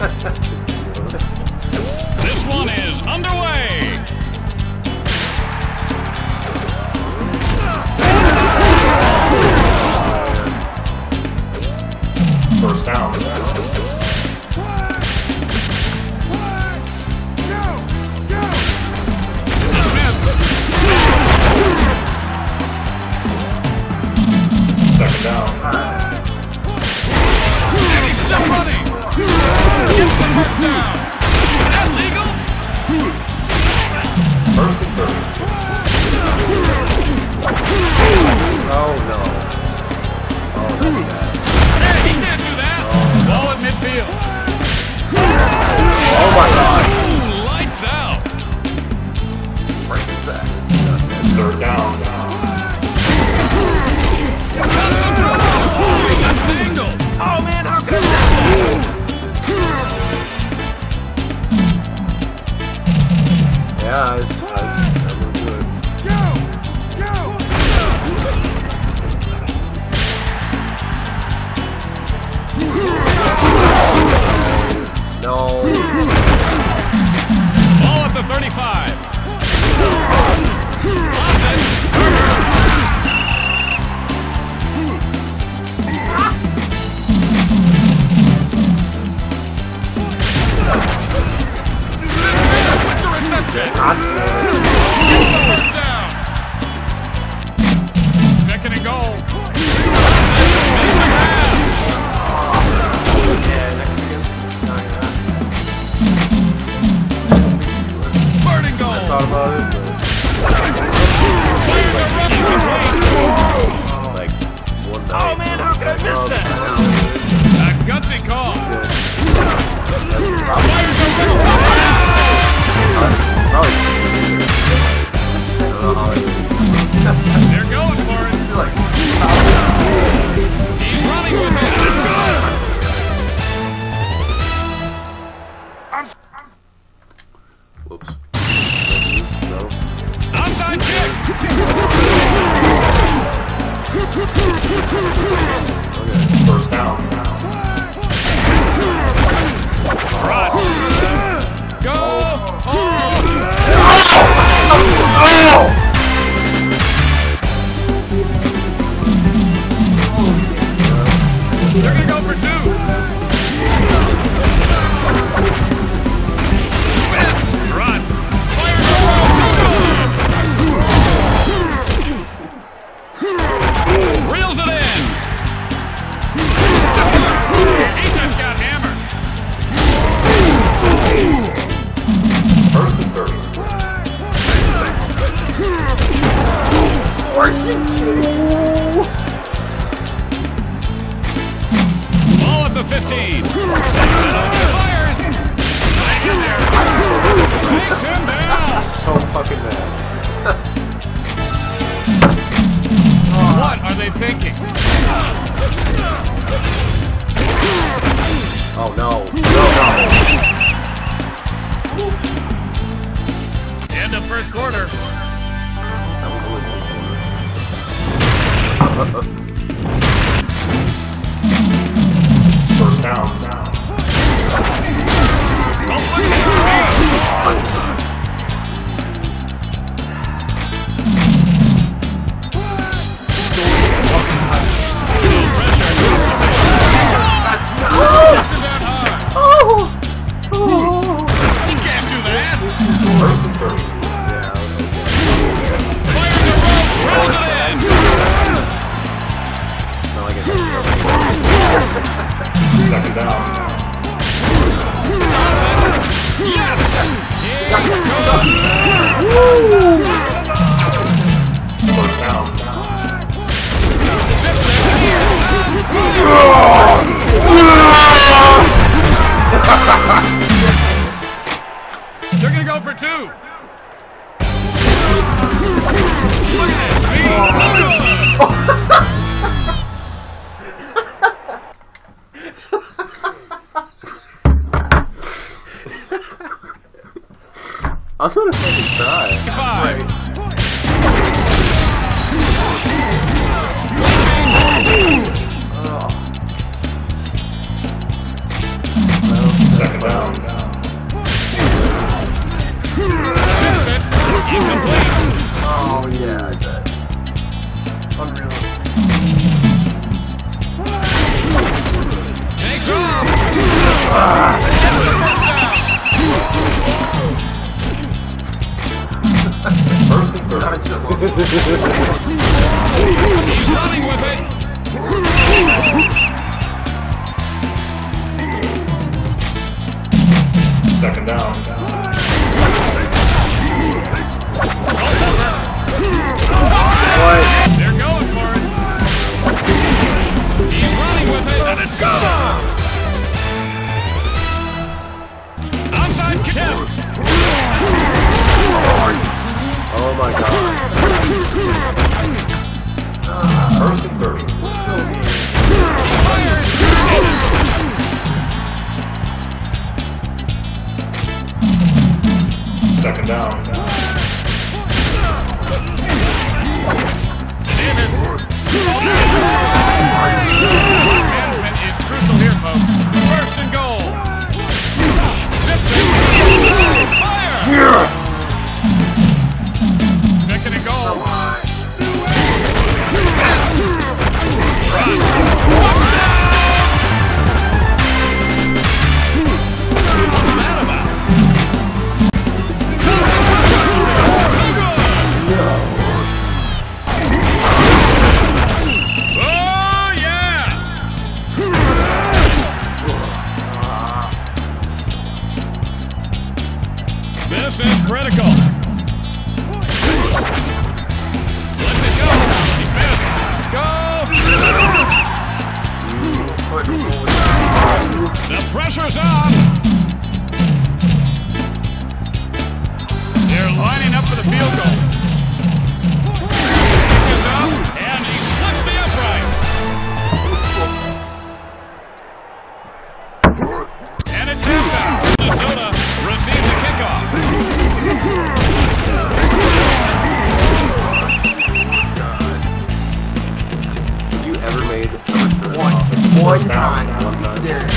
This one is underway. First down. Second down. He's still running. Gets the first down. Is that legal? First and 30. Oh no. Oh, that's bad. Hey, he can't do that. Ball at midfield. Oh my god. Ooh, lights out. Breaks his back. Third down. Oh man, how can I Yeah, that was good. No. Ball at the 35. Second and goal. Third and goal. Thought about it. Like one night. Oh man, how could I miss that? A gutsy call. They're going for it. He's running with it. Whoops. Onside kick. First down. Run. Go. They're going to go for two. Run. Fire the ball. Reels it in. He just got hammered. First and 30. Ball at the 15. Fires. Take him down. So fucking bad. What are they thinking? Oh no. End of first quarter. First down. He can't do that. First and 30. Fires the rope, throws it in. Not like it's Second down. Yes! First down. They're gonna go for two. Look at I'm gonna fucking try. Five. Oh. Second down. Incomplete. Oh yeah, I bet. Unrealistic. Takes off. First and 30. He's running with it. Second down. What? They're going for it. He's running with it. And it's gone. Outside kick. Oh my god. First and 30. Fires. Second down. Management is crucial here, folks. First and goal. Fire. Yes! Second and goal. Oh, yeah! This is critical. Let it go. He missed. Go. The pressure's on. They're lining up for the field goal. Kick is up, and he slips the upright. And it's halftime. Minnesota receives the kickoff. Have you ever made a return One time. One Blitz time. Jared.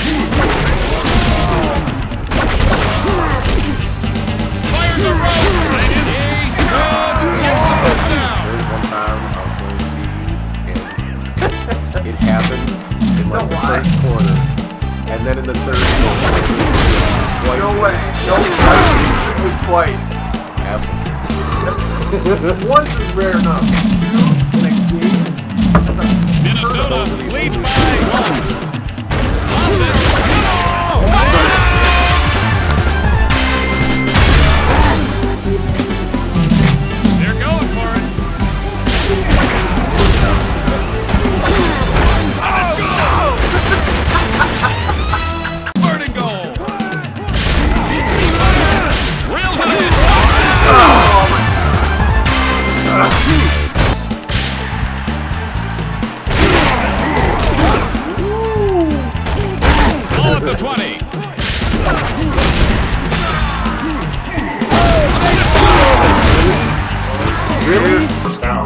Fires the rope. And he goes. Gets the first down. There's one time I was going to Steve, and it happened in like the why? first quarter, and then in the third quarter. Twice. No way. No way. Twice. Asshole. Once is rare enough. Two in a game. That's a Minnesota leads by 1. Lost it. They're going for it. Third and goal. Real hit. Ball at the 20. Really? First down.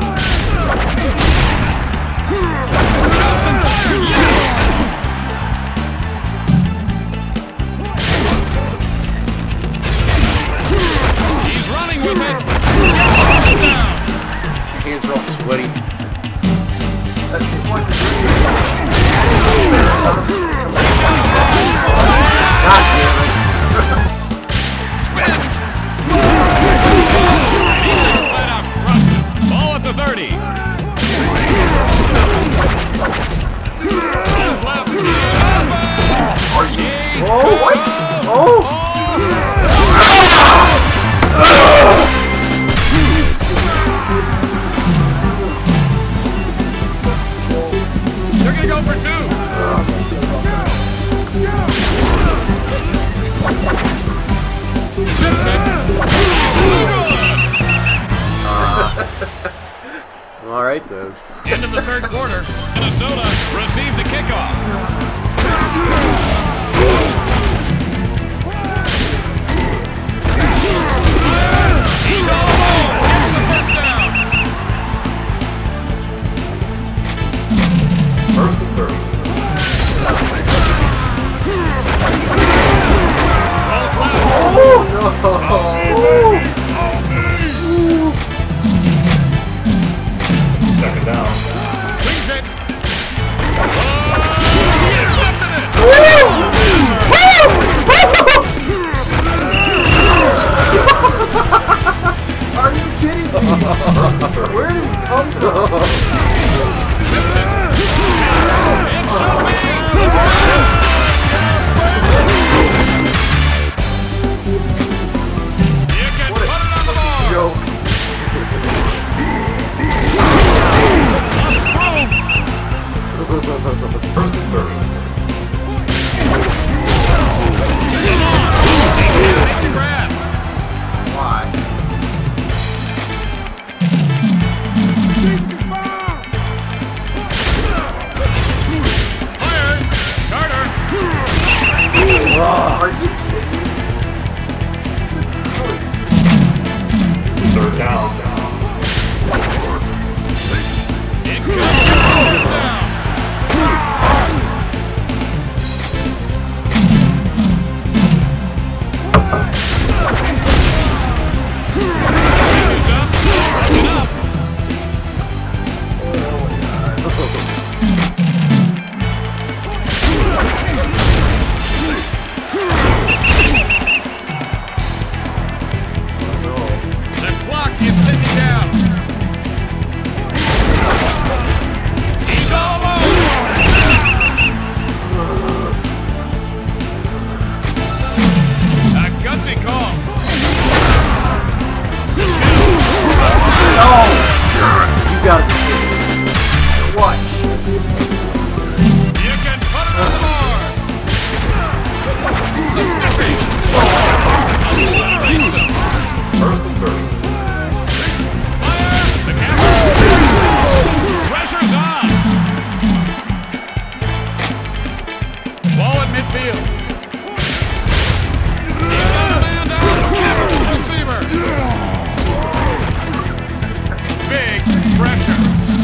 He's running with it. Down. Your hands are all sweaty. That's the point. God damn it. Flat out crushed it. Ball at the 30. Left, left. Oh, what? Oh! They're gonna go for 2. All right then. End of the third quarter. Minnesota receives the kickoff. He's all alone. Here's the first down. First and 30. Third down. It comes third down. He's up. Broken up. The clock is ticking down. He's all alone. A gutsy call. Oh! You gotta be kidding me. What? You can put it on the board. The nipping. Obliterates them. First and 30. Fire. The camera. Pressure's on. Ball at midfield. He's got a man down. Camera to the receiver. Big pressure.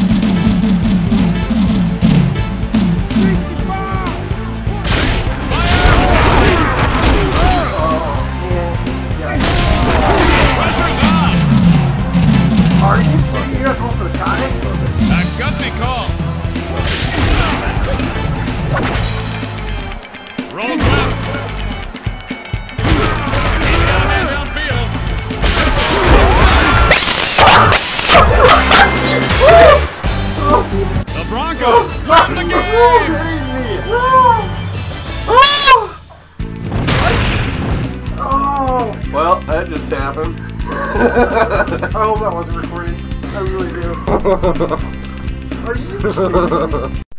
Pressure's on. Are you kidding? You're not going for the tie? A gutsy call. Rolls left. He's got a man downfield. The Broncos start the game. Oh! Well, that just happened. I hope that wasn't recorded. I really do. Are you kidding me?